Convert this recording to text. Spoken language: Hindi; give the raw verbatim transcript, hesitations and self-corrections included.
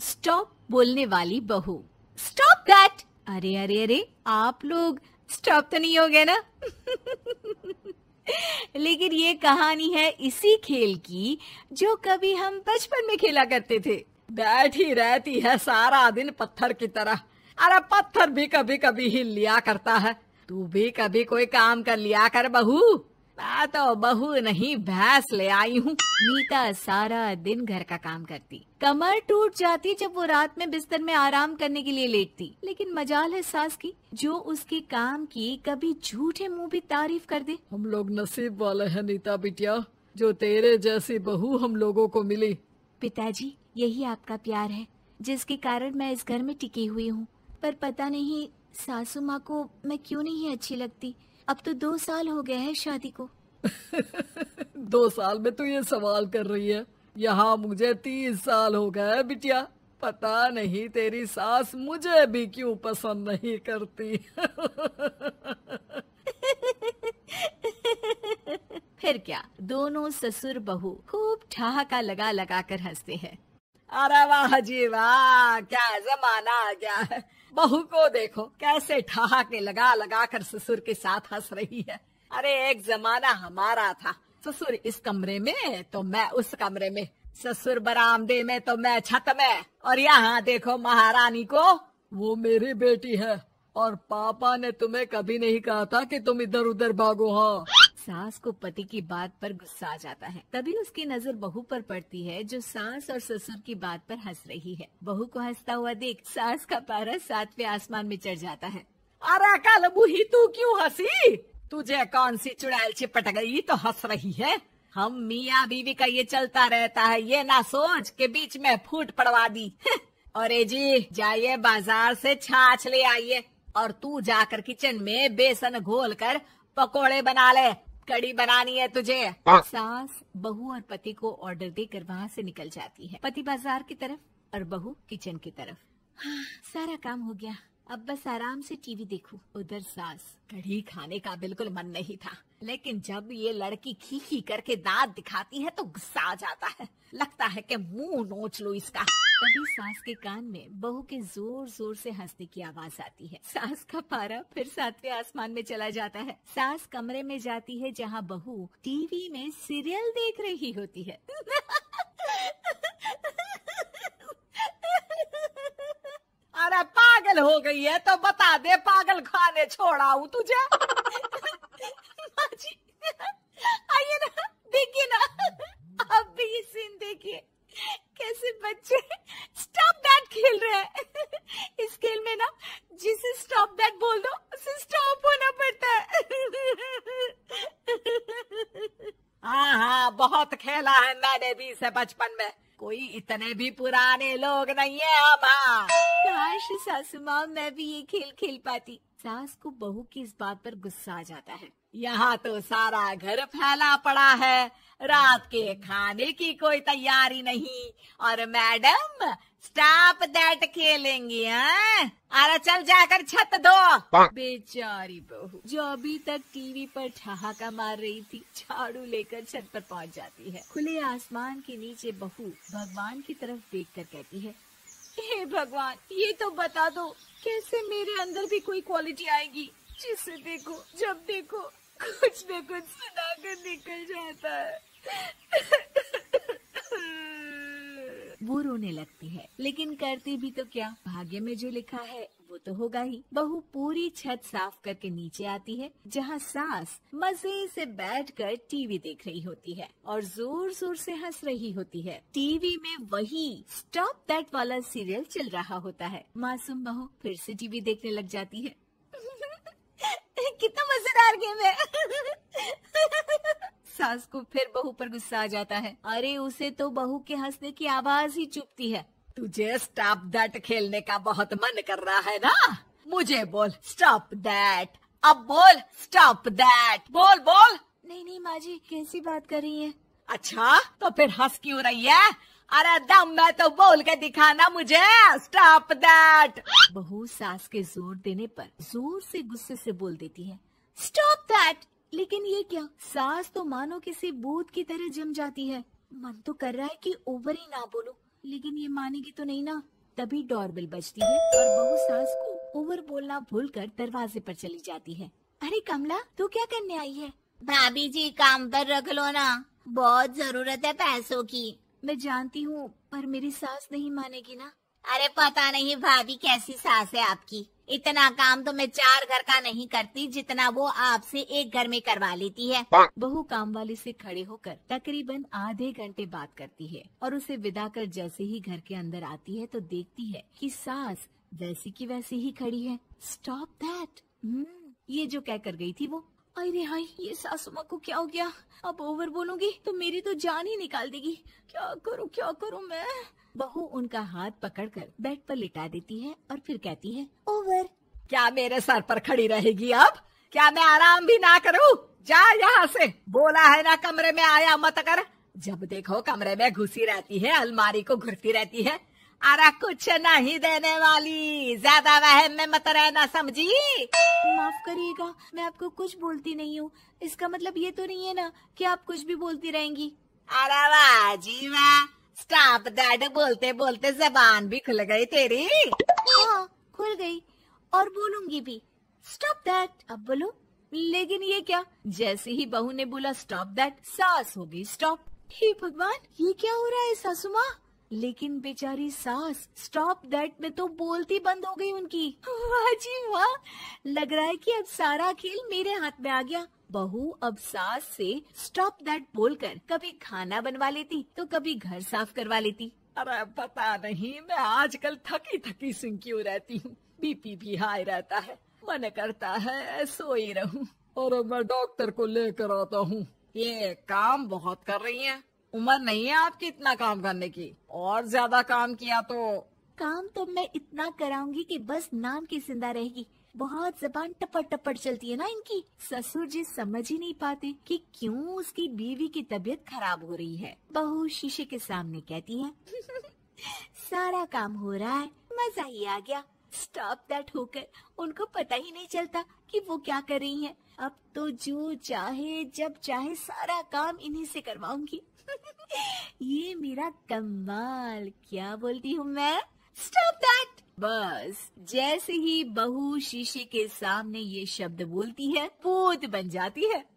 स्टॉप बोलने वाली बहू। Stop that. अरे अरे अरे, आप लोग स्टॉप तो नहीं हो गए ना? लेकिन ये कहानी है इसी खेल की जो कभी हम बचपन में खेला करते थे। बैठी रहती है सारा दिन पत्थर की तरह। अरे पत्थर भी कभी कभी हिल लिया करता है। तू भी कभी कोई काम कर लिया कर बहू। मैं तो बहू नहीं भैंस ले आई हूँ। नीता सारा दिन घर का काम करती, कमर टूट जाती जब वो रात में बिस्तर में आराम करने के लिए लेटती। लेकिन मजाल है सास की, जो उसके काम की कभी झूठे मुंह भी तारीफ कर दे। हम लोग नसीब वाले हैं नीता बिटिया, जो तेरे जैसी बहू हम लोगों को मिली। पिताजी, यही आपका प्यार है जिसके कारण मैं इस घर में टिकी हुई हूँ। पर पता नहीं सासू माँ को मैं क्यों नहीं अच्छी लगती। अब तो दो साल हो गए हैं शादी को। दो साल में तू ये सवाल कर रही है? यहाँ मुझे तीस साल हो गए बिटिया। पता नहीं तेरी सास मुझे भी क्यों पसंद नहीं करती। फिर क्या, दोनों ससुर बहू खूब ठहाका लगा लगा कर हंसते हैं। अरे वाह जी वाह, क्या जमाना आ गया है। बहू को देखो कैसे ठहाके लगा लगा कर ससुर के साथ हंस रही है। अरे एक जमाना हमारा था, ससुर इस कमरे में तो मैं उस कमरे में, ससुर बरामदे में तो मैं छत में। और यहाँ देखो महारानी को, वो मेरी बेटी है और पापा ने तुम्हें कभी नहीं कहा था कि तुम इधर उधर भागो। हाँ, सास को पति की बात पर गुस्सा आ जाता है। तभी उसकी नजर बहू पर पड़ती है जो सास और ससुर की बात पर हंस रही है। बहू को हंसता हुआ देख सास का पारा सातवें आसमान में चढ़ जाता है। अरे कल बुही तू क्यों हंसी? तुझे कौन सी चुड़ैल चिपट गई तो हंस रही है? हम मियाँ बीवी का ये चलता रहता है, ये ना सोच के बीच में फूट पड़वा दी। और जी जाइए बाजार से छाछ ले आइए और तू जाकर किचन में बेसन घोल कर पकोड़े बना ले, कड़ी बनानी है तुझे। सास बहू और पति को ऑर्डर देकर वहाँ से निकल जाती है। पति बाजार की तरफ और बहू किचन की तरफ। हाँ, सारा काम हो गया, अब बस आराम से टीवी देखूं। उधर सास, कढ़ी खाने का बिल्कुल मन नहीं था, लेकिन जब ये लड़की खी खी करके दांत दिखाती है तो गुस्सा आ जाता है। लगता है कि मुंह नोच लो इसका। तभी सास के कान में बहू के जोर जोर से हंसने की आवाज आती है। सास का पारा फिर सातवें आसमान में चला जाता है। सास कमरे में जाती है जहाँ बहू टीवी में सीरियल देख रही होती है। अरे पागल हो गई है तो बता दे, पागल खाने छोड़ाऊं तुझे? माँ जी, आइए ना, देखिए ना, आप भी ये सीन देखिए, कैसे बच्चे स्टॉप दैट खेल रहे हैं। इस खेल में ना जिसे स्टॉप दैट बोल दो उसे स्टॉप होना पड़ता है। हाँ हाँ, बहुत खेला है मैंने भी इसे बचपन में। कोई इतने भी पुराने लोग नहीं है हम। हाँ, काश सासू माँ मैं भी ये खेल खेल पाती। सास को बहू की इस बात पर गुस्सा आ जाता है। यहाँ तो सारा घर फैला पड़ा है, रात के खाने की कोई तैयारी नहीं, और मैडम स्टॉप दैट खेलेंगी। हैं? अरे चल जाकर छत धो। बेचारी बहू जो अभी तक टीवी पर ठहाका मार रही थी, झाड़ू लेकर छत पर पहुँच जाती है। खुले आसमान के नीचे बहू भगवान की तरफ देखकर कहती है, हे भगवान, ये तो बता दो कैसे मेरे अंदर भी कोई क्वालिटी आएगी जिसे देखो जब देखो कुछ न कुछ सुनाकर निकल जाता है। वो रोने लगती है, लेकिन करती भी तो क्या, भाग्य में जो लिखा है वो तो होगा ही। बहू पूरी छत साफ करके नीचे आती है जहाँ सास मजे से बैठकर टीवी देख रही होती है और जोर जोर से हंस रही होती है। टीवी में वही स्टॉप दैट वाला सीरियल चल रहा होता है। मासूम बहू फिर से टीवी देखने लग जाती है। कितना मजेदार गेम है। सास को फिर बहू पर गुस्सा आ जाता है। अरे उसे तो बहू के हंसने की आवाज ही चुभती है। तुझे स्टॉप दैट खेलने का बहुत मन कर रहा है ना? मुझे बोल स्टॉप दैट, अब बोल स्टॉप दैट, बोल बोल। नहीं नहीं माँ जी, कैसी बात कर रही हैं? अच्छा तो फिर हंस क्यों रही है? अरे दम में तो बोल के दिखाना मुझे स्टॉप दैट। बहू सास के जोर देने पर जोर से गुस्से से बोल देती है, स्टॉप दैट। लेकिन ये क्या, सास तो मानो किसी भूत की तरह जम जाती है। मन तो कर रहा है कि ओवर ही ना बोलूं, लेकिन ये मानेगी तो नहीं ना। तभी डोरबेल बजती है और बहू सास को ओवर बोलना भूलकर दरवाजे पर चली जाती है। अरे कमला, तू क्या करने आई है? भाभी जी काम पर रख लो ना, बहुत जरूरत है पैसों की। मैं जानती हूँ, पर मेरी सास नहीं मानेगी ना। अरे पता नहीं भाभी कैसी सास है आपकी, इतना काम तो मैं चार घर का नहीं करती जितना वो आपसे एक घर में करवा लेती है। बहू काम वाली से खड़े होकर तकरीबन आधे घंटे बात करती है और उसे विदा कर जैसे ही घर के अंदर आती है तो देखती है कि सास वैसी की वैसी ही खड़ी है। स्टॉप दैट, ये जो कह कर गई थी वो। अरे हाय, ये सासू माँ को क्या हो गया? अब ओवर बोलूंगी तो मेरी तो जान ही निकाल देगी। क्या करूँ क्या करूँ मैं? बहू उनका हाथ पकड़कर बेड पर लिटा देती है और फिर कहती है, ओवर। क्या मेरे सर पर खड़ी रहेगी अब? क्या मैं आराम भी ना करूं? जा यहाँ से, बोला है ना कमरे में आया मत कर। जब देखो कमरे में घुसी रहती है, अलमारी को घुरती रहती है। अरे कुछ नहीं देने वाली, ज्यादा वहम में मत रहना, समझी? माफ करिएगा, मैं आपको कुछ बोलती नहीं हूँ। इसका मतलब ये तो नहीं है ना कि आप कुछ भी बोलती रहेंगी। अरे वाह जी वाह, स्टॉप दैट बोलते बोलते जबान भी खुल गई तेरी। हाँ, खुल गई और बोलूंगी भी। स्टॉप दैट, अब बोलो। लेकिन ये क्या? जैसे ही बहू ने बोला स्टॉप दैट, सास हो गई स्टॉप। हे भगवान, ये क्या हो रहा है सासू माँ? लेकिन बेचारी सास स्टॉप दैट में तो बोलती बंद हो गई उनकी। वाह जी वाह, लग रहा है कि अब सारा खेल मेरे हाथ में आ गया। बहू अब सास से स्टॉप दैट बोलकर कभी खाना बनवा लेती तो कभी घर साफ करवा लेती। अरे पता नहीं, मैं आजकल थकी थकी सी क्यों रहती हूँ। बीपी भी हाई रहता है, मन करता है सोई रहूं। और मैं डॉक्टर को लेकर आता हूँ। ये काम बहुत कर रही है, उम्र नहीं है आपकी इतना काम करने की। और ज्यादा काम किया तो काम तो मैं इतना कराऊंगी कि बस नाम की जिंदा रहेगी। बहुत जबान टपट टपट चलती है ना इनकी। ससुर जी समझ ही नहीं पाते कि क्यों उसकी बीवी की तबीयत खराब हो रही है। बहू शीशे के सामने कहती है, सारा काम हो रहा है, मजा ही आ गया। स्टॉप दैट होकर उनको पता ही नहीं चलता कि वो क्या कर रही हैं। अब तो जो चाहे जब चाहे सारा काम इन्हीं से करवाऊंगी। ये मेरा कमाल, क्या बोलती हूँ मैं? Stop that. बस जैसे ही बहू शीशे के सामने ये शब्द बोलती है, भूत बन जाती है।